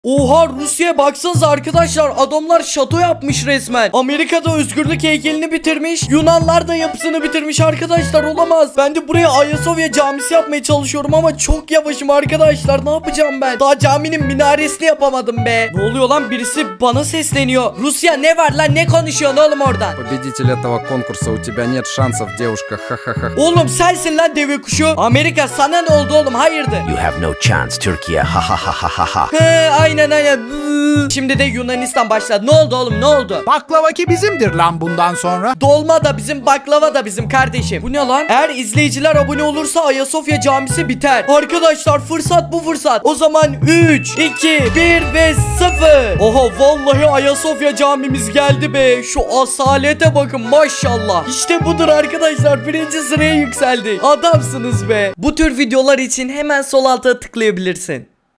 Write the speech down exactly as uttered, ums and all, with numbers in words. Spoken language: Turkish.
Oha, Rusya'ya baksanıza arkadaşlar, adamlar şato yapmış resmen. Amerika'da özgürlük heykelini bitirmiş, Yunanlar da yapısını bitirmiş arkadaşlar, olamaz. Ben de buraya Ayasofya camisi yapmaya çalışıyorum ama çok yavaşım arkadaşlar, ne yapacağım ben? Daha caminin minaresini yapamadım be. Ne oluyor lan, birisi bana sesleniyor. Rusya ne var lan, ne konuşuyorsun oğlum orada? Победитель этого конкурса, у тебя нет шансов, девушка, ха-ха-ха. Oğlum sensin lan deve kuşu. Amerika sana ne oldu oğlum, hayırdır? You have no chance, Türkiye. Ha ha ha ha ha. He, aynen aynen. Şimdi de Yunanistan başladı. Ne oldu oğlum, ne oldu? Baklava ki bizimdir lan bundan sonra. Dolma da bizim, baklava da bizim kardeşim. Bu ne lan? Eğer izleyiciler abone olursa Ayasofya camisi biter. Arkadaşlar fırsat bu fırsat. O zaman üç, iki, bir ve sıfır. Oha, vallahi Ayasofya camimiz geldi be. Şu asalete bakın maşallah. İşte budur arkadaşlar, birinci sıraya yükseldik. Adamsınız be. Bu tür videolar için hemen sol alta tıklayabilirsin.